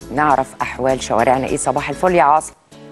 نعرف احوال شوارعنا ايه. صباح الفل يا عاصم.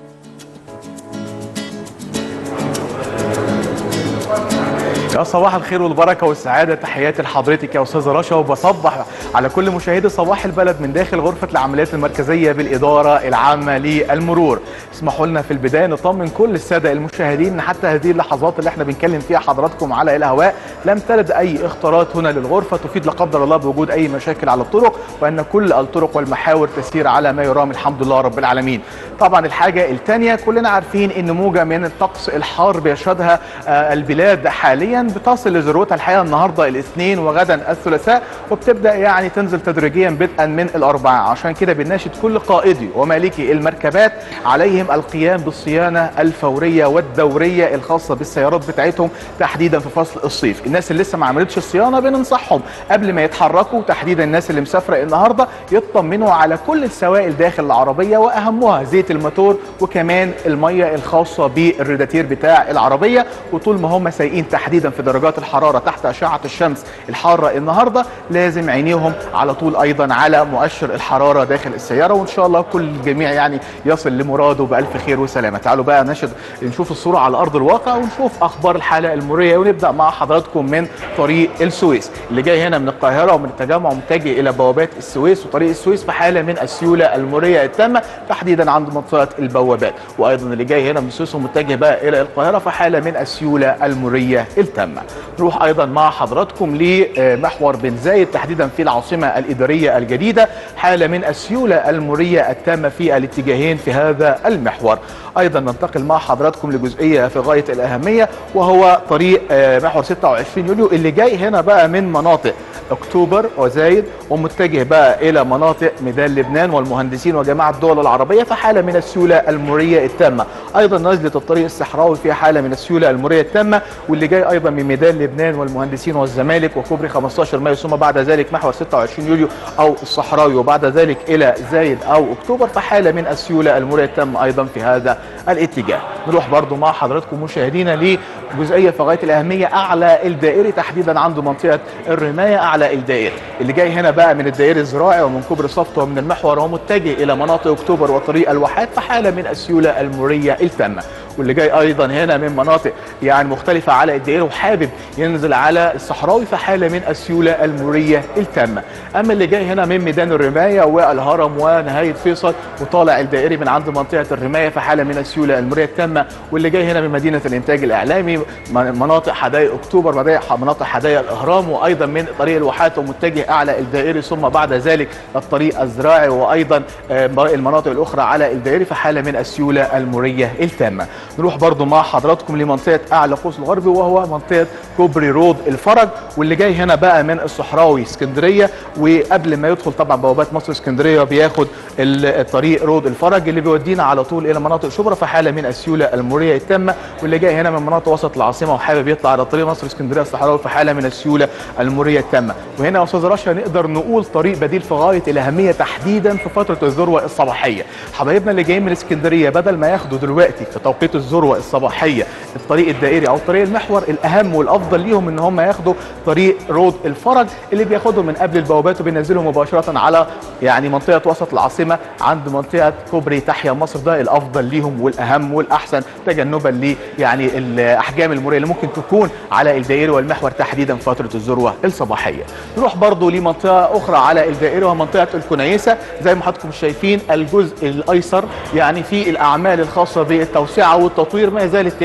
يا صباح الخير والبركه والسعاده، تحياتي لحضرتك يا استاذه رشا، وبصبح على كل مشاهدي صباح البلد من داخل غرفه العمليات المركزيه بالاداره العامه للمرور. اسمحوا لنا في البدايه نطمن كل الساده المشاهدين ان حتى هذه اللحظات اللي احنا بنكلم فيها حضراتكم على الهواء لم ترد اي اختراط هنا للغرفه تفيد لا قدر الله بوجود اي مشاكل على الطرق، وان كل الطرق والمحاور تسير على ما يرام الحمد لله رب العالمين. طبعا الحاجه الثانيه، كلنا عارفين ان موجه من الطقس الحار بيشهدها البلاد حاليا بتصل لذروتها الحقيقه النهارده الاثنين وغدا الثلاثاء، وبتبدا يعني تنزل تدريجيا بدءا من الاربعاء. عشان كده بنناشد كل قائدي ومالكي المركبات عليهم القيام بالصيانه الفوريه والدوريه الخاصه بالسيارات بتاعتهم تحديدا في فصل الصيف. الناس اللي لسه ما عملتش الصيانه بننصحهم قبل ما يتحركوا، تحديدا الناس اللي مسافره النهارده، يطمنوا على كل السوائل داخل العربيه واهمها زيت الموتور وكمان الميه الخاصه بالريداتير بتاع العربيه. وطول ما هم سايقين تحديدا في درجات الحراره تحت اشعه الشمس الحاره النهارده لازم عينيهم على طول ايضا على مؤشر الحراره داخل السياره، وان شاء الله كل الجميع يعني يصل لمراده بالف خير وسلامه. تعالوا بقى نشوف الصوره على ارض الواقع ونشوف اخبار الحاله المروريه، ونبدا مع حضراتكم من طريق السويس اللي جاي هنا من القاهره ومن التجمع ومتجه الى بوابات السويس وطريق السويس في حاله من السيوله المروريه التامه تحديدا عند منطقه البوابات، وايضا اللي جاي هنا من السويس ومتجه بقى الى القاهره في حاله من السيوله المروريه التامه. نروح ايضا مع حضراتكم لمحور بن زايد تحديدا في العاصمه الاداريه الجديده، حاله من السيوله المروريه التامه في الاتجاهين في هذا المحور. ايضا ننتقل مع حضراتكم لجزئيه في غايه الاهميه وهو طريق محور 26 يوليو اللي جاي هنا بقى من مناطق اكتوبر وزايد ومتجه بقى الى مناطق ميدان لبنان والمهندسين وجماعه الدول العربيه في حاله من السيوله المروريه التامه. ايضا نزله الطريق الصحراوي في حاله من السيوله المروريه التامه، واللي جاي ايضا من ميدان لبنان والمهندسين والزمالك وكوبري 15 مايو ثم بعد ذلك محور 26 يوليو او الصحراوي وبعد ذلك الى زايد او اكتوبر في حاله من السيوله المروريه التامه ايضا في هذا الاتجاه. نروح برضو مع حضراتكم مشاهدينا لجزئيه في غايه الاهميه اعلى الدائري تحديدا عند منطقه الرمايه اعلى الدائري اللي جاي هنا بقى من الدائري الزراعي ومن كوبري صفت ومن المحور ومتجه الى مناطق اكتوبر وطريق الواحات في حاله من السيوله المروريه التامه، واللي جاي ايضا هنا من مناطق يعني مختلفه على الدائري وحابب ينزل على الصحراوي في حاله من السيوله المروريه التامه. اما اللي جاي هنا من ميدان الرمايه والهرم ونهايه فيصل وطالع الدائري من عند منطقه الرمايه في حاله من السيوله المروريه التامه، واللي جاي هنا من مدينه الانتاج الاعلامي مناطق حدائق اكتوبر مناطق حدائق الاهرام وايضا من طريق الواحات ومتجه اعلى الدائري ثم بعد ذلك الطريق الزراعي وايضا المناطق الاخرى على الدائري في حاله من السيوله المروريه التامه. نروح برضو مع حضراتكم لمنطقه اعلى قوس الغربي وهو منطقه كوبري رود الفرج، واللي جاي هنا بقى من الصحراوي اسكندريه، وقبل ما يدخل طبعا بوابات مصر اسكندريه بياخد الطريق رود الفرج اللي بيودينا على طول الى مناطق شبرا في حاله من السيوله المروريه التامه، واللي جاي هنا من مناطق وسط العاصمه وحابب يطلع على طريق مصر اسكندريه الصحراوي في حاله من السيوله المروريه التامه. وهنا يا استاذ رشا نقدر نقول طريق بديل في غايه الاهميه تحديدا في فتره الذروه الصباحيه. حبايبنا اللي جايين من اسكندريه بدل ما ياخدوا دلوقتي في توقيت الذروه الصباحيه الطريق الدائري او طريق المحور، الاهم والافضل ليهم ان هم ياخدوا طريق رود الفرج اللي بياخدهم من قبل البوابات وبينزلهم مباشره على يعني منطقه وسط العاصمه عند منطقه كوبري تحيا مصر. ده الافضل ليهم والاهم والاحسن تجنبا ل يعني الاحجام المروريه اللي ممكن تكون على الدائري والمحور تحديدا في فتره الذروه الصباحيه. نروح برضو لمنطقه اخرى على الدائري وهي منطقه الكنيسه. زي ما حضراتكم شايفين الجزء الايسر يعني في الاعمال الخاصه بالتوسعه والتطوير ما زالت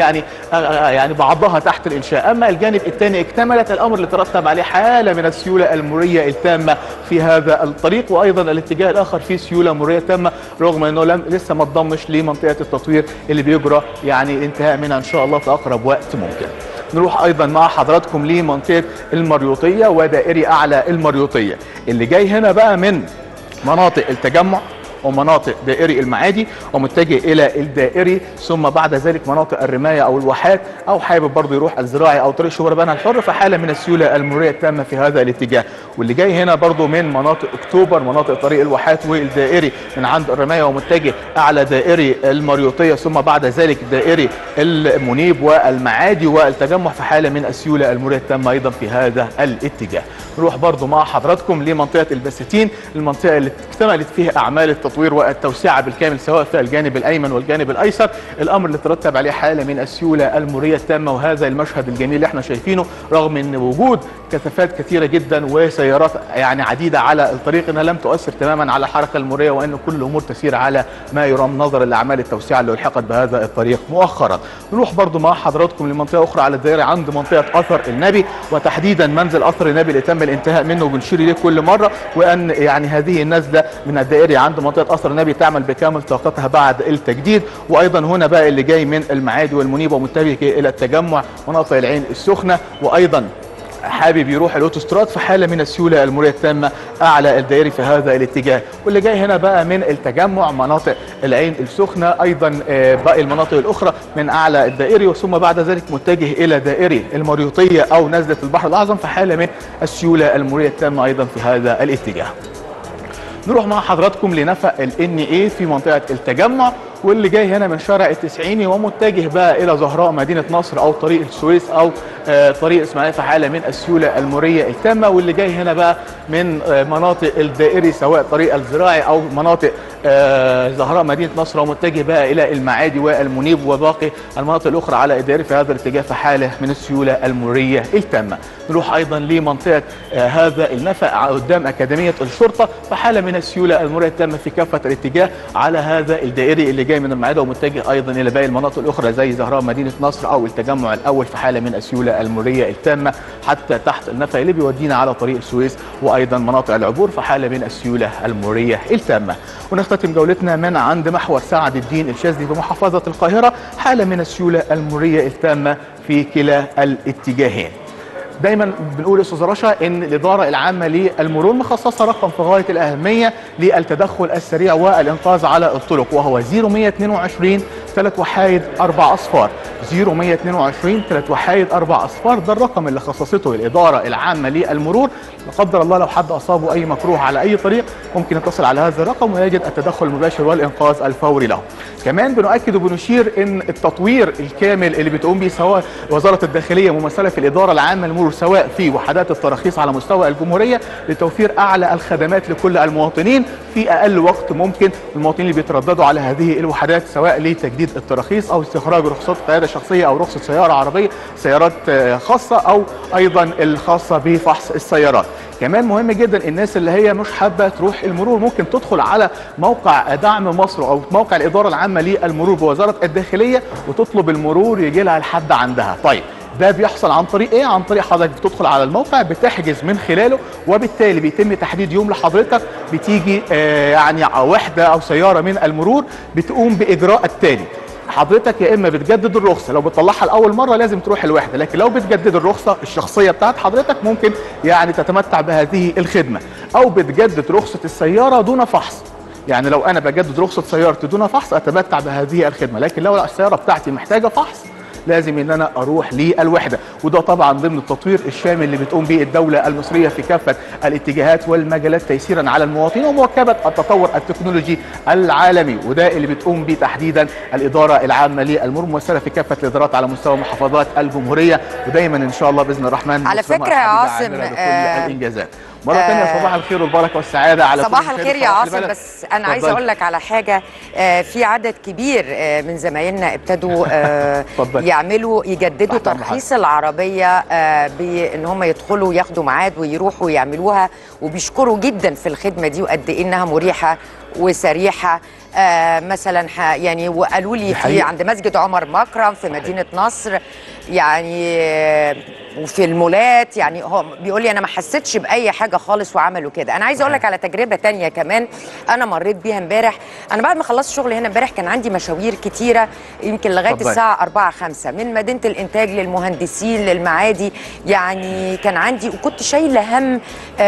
يعني بعضها تحت الانشاء، اما الجانب الثاني اكتملت الامر اللي ترتب عليه حاله من السيوله المروريه التامه في هذا الطريق، وايضا الاتجاه الاخر فيه سيوله مروريه تامه رغم انه لسه ما تضمش لمنطقه التطوير اللي بيجرى يعني الانتهاء منها ان شاء الله في اقرب وقت ممكن. نروح ايضا مع حضراتكم لمنطقه المريوطيه ودائري اعلى المريوطيه اللي جاي هنا بقى من مناطق التجمع ومناطق دائري المعادي ومتجه الى الدائري ثم بعد ذلك مناطق الرمايه او الواحات او حابب برضه يروح الزراعي او طريق شبرا بنها الحر في حاله من السيوله المروريه التامه في هذا الاتجاه، واللي جاي هنا برضه من مناطق اكتوبر مناطق طريق الواحات والدائري من عند الرمايه ومتجه اعلى دائري المريوطيه ثم بعد ذلك دائري المنيب والمعادي والتجمع في حاله من السيوله المروريه التامه ايضا في هذا الاتجاه. نروح برضه مع حضراتكم لمنطقه البساتين، المنطقه اللي اكتملت فيها اعمال التطوير والتوسعه بالكامل سواء في الجانب الايمن والجانب الايسر، الامر اللي ترتب عليه حاله من السيوله المروريه التامه. وهذا المشهد الجميل اللي احنا شايفينه رغم ان وجود كثافات كثيره جدا وسيارات يعني عديده على الطريق انها لم تؤثر تماما على الحركه المروريه، وان كل الامور تسير على ما يرام نظرا لاعمال التوسعه اللي الحقت بهذا الطريق مؤخرا. نروح برضو مع حضراتكم لمنطقه اخرى على الدائري عند منطقه اثر النبي، وتحديدا منزل اثر النبي اللي تم الانتهاء منه وبنشير اليه كل مره، وان يعني هذه النزله من الدائري عند منطقه اثر النبي تعمل بكامل طاقتها بعد التجديد. وايضا هنا بقى اللي جاي من المعادي والمنيب ومتجه الى التجمع مناطق العين السخنه، وايضا حابب يروح الاوتوستراد في حاله من السيوله المروريه التامه اعلى الدائري في هذا الاتجاه. واللي جاي هنا بقى من التجمع مناطق العين السخنه، ايضا باقي المناطق الاخرى من اعلى الدائري، وثم بعد ذلك متجه الى دائري المريوطيه او نزله البحر الاعظم في حاله من السيوله المروريه التامه ايضا في هذا الاتجاه. نروح مع حضراتكم لنفق الNA في منطقه التجمع، واللي جاي هنا من شارع التسعيني ومتجه بقى الى زهراء مدينه نصر او طريق السويس او طريق اسماعيليه في حاله من السيوله المروريه التامه. واللي جاي هنا بقى من مناطق الدائري سواء طريق الزراعي او مناطق زهراء مدينه نصر ومتجه بقى الى المعادي والمنيب وباقي المناطق الاخرى على الدائري في هذا الاتجاه في حاله من السيوله المروريه التامه. نروح ايضا لمنطقه هذا النفق قدام اكاديميه الشرطه في حاله من السيوله المروريه التامه في كافه الاتجاه على هذا الدائري اللي جاي من المعادي ومتجه ايضا الى باقي المناطق الاخرى زي زهراء مدينه نصر او التجمع الاول في حاله من السيوله المروريه التامه حتى تحت النفق اللي بيودينا على طريق السويس، وايضا مناطق العبور في حاله من السيوله المروريه التامه. ونختتم جولتنا من عند محور سعد الدين الشاذلي بمحافظه القاهره، حاله من السيوله المروريه التامه في كلا الاتجاهين. دايما بنقول يا استاذ رشا ان الاداره العامه للمرور مخصصه رقم في غايه الاهميه للتدخل السريع والانقاذ على الطرق، وهو 0122 3 وحايد 4 اصفار. 0122 3 وحايد 4 اصفار ده الرقم اللي خصصته الاداره العامه للمرور. لا قدر الله لو حد اصابه اي مكروه على اي طريق ممكن يتصل على هذا الرقم ويجد التدخل المباشر والانقاذ الفوري له. كمان بنؤكد وبنشير ان التطوير الكامل اللي بتقوم به سواء وزاره الداخليه ممثله في الاداره العامه للمرور سواء في وحدات التراخيص على مستوى الجمهوريه لتوفير اعلى الخدمات لكل المواطنين في اقل وقت ممكن. المواطنين اللي بيترددوا على هذه الوحدات سواء لتجديد التراخيص او استخراج رخصات قياده شخصيه او رخصه سياره عربيه سيارات خاصه او ايضا الخاصه بفحص السيارات. كمان مهم جدا الناس اللي هي مش حابه تروح المرور ممكن تدخل على موقع دعم مصر او موقع الاداره العامه للمرور بوزاره الداخليه وتطلب المرور يجي لها لحد عندها. طيب ده بيحصل عن طريق ايه؟ عن طريق حضرتك بتدخل على الموقع بتحجز من خلاله، وبالتالي بيتم تحديد يوم لحضرتك بتيجي يعني وحده او سياره من المرور بتقوم باجراء التالي. حضرتك يا اما بتجدد الرخصه، لو بتطلعها لاول مره لازم تروح الوحده، لكن لو بتجدد الرخصه الشخصيه بتاعت حضرتك ممكن يعني تتمتع بهذه الخدمه، او بتجدد رخصه السياره دون فحص. يعني لو انا بجدد رخصه سيارتي دون فحص اتمتع بهذه الخدمه، لكن لو السياره بتاعتي محتاجه فحص لازم ان انا اروح للوحده. وده طبعا ضمن التطوير الشامل اللي بتقوم به الدوله المصريه في كافه الاتجاهات والمجالات تيسيرا على المواطنين ومواكبه التطور التكنولوجي العالمي، وده اللي بتقوم به تحديدا الاداره العامه للمرور ممثله في كافه الادارات على مستوى محافظات الجمهوريه. ودايما ان شاء الله باذن الرحمن على فكره يا عاصم كل الانجازات. مرة ثانية صباح الخير والبركة والسعادة على صباح الخير يا عاصم. بس أنا عايزة أقول لك على حاجة، في عدد كبير من زمايلنا ابتدوا يجددوا ترخيص العربية بأن هم يدخلوا ياخدوا ميعاد ويروحوا يعملوها، وبيشكروا جدا في الخدمة دي وقد إيه إنها مريحة وسريحة. مثلا يعني وقالوا لي في عند مسجد عمر مكرم في مدينة نصر يعني وفي المولات، يعني هو بيقول لي انا ما حسيتش باي حاجه خالص وعملوا كده. انا عايزه اقول لك على تجربه تانية كمان انا مريت بيها امبارح. انا بعد ما خلصت شغل هنا امبارح كان عندي مشاوير كتيره يمكن لغايه الساعه 4 5 من مدينه الانتاج للمهندسين للمعادي، يعني كان عندي وكنت شايله هم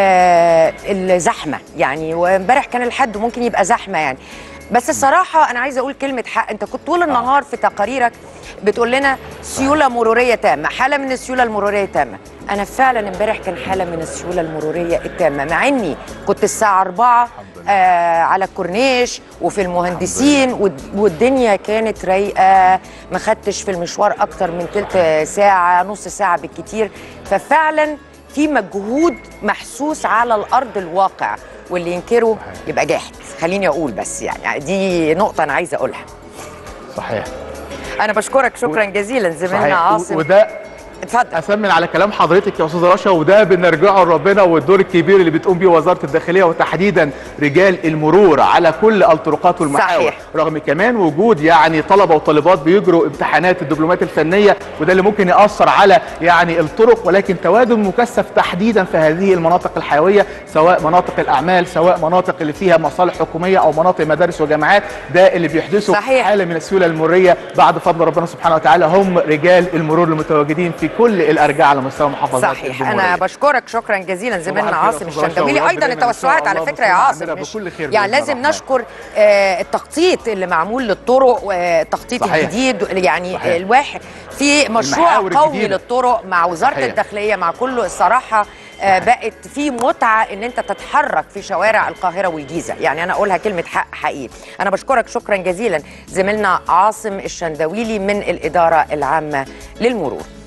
الزحمه يعني، وامبارح كان الحد ممكن يبقى زحمه يعني. بس الصراحه انا عايزه اقول كلمه حق، انت كنت طول النهار في تقاريرك بتقول لنا سيوله مروريه تامه، حاله من السيوله المروريه تامه. انا فعلا امبارح كان حاله من السيوله المروريه التامه، مع اني كنت الساعه 4 على الكورنيش وفي المهندسين والدنيا كانت رايقه، ما خدتش في المشوار اكتر من تلت ساعه نص ساعه بالكتير. ففعلا في مجهود محسوس على الارض الواقع، واللي ينكره يبقى جاحد. خليني اقول بس يعني دي نقطه انا عايزه اقولها. صحيح. انا بشكرك شكرا جزيلا زميلنا عاصم. وده اتفضل. أسمن على كلام حضرتك يا أستاذة رشا، وده بنرجعه لربنا والدور الكبير اللي بتقوم بيه وزارة الداخلية وتحديدا رجال المرور على كل الطرقات والمحاور. صحيح. رغم كمان وجود يعني طلبة وطالبات بيجروا امتحانات الدبلومات الفنية، وده اللي ممكن يأثر على يعني الطرق، ولكن تواجد مكثف تحديدا في هذه المناطق الحيوية، سواء مناطق الأعمال سواء مناطق اللي فيها مصالح حكومية أو مناطق مدارس وجامعات، ده اللي بيحدثوا حالة من السيولة المرورية بعد فضل ربنا سبحانه وتعالى. هم رجال المرور المتواجدين في كل الارجاء على مستوى محافظات صحيح الجمهورية. انا بشكرك شكرا جزيلا زميلنا عاصم الشندويلي. ايضا التوسعات على فكره يا عاصم يعني لازم نشكر التخطيط اللي معمول للطرق والتخطيط الجديد. يعني صحيح. الواحد في مشروع قومي للطرق مع وزاره صحيح. الداخليه مع كله الصراحه بقت في متعه ان انت تتحرك في شوارع القاهره والجيزه. يعني انا اقولها كلمه حق حقيقي. انا بشكرك شكرا جزيلا زميلنا عاصم الشندويلي من الاداره العامه للمرور.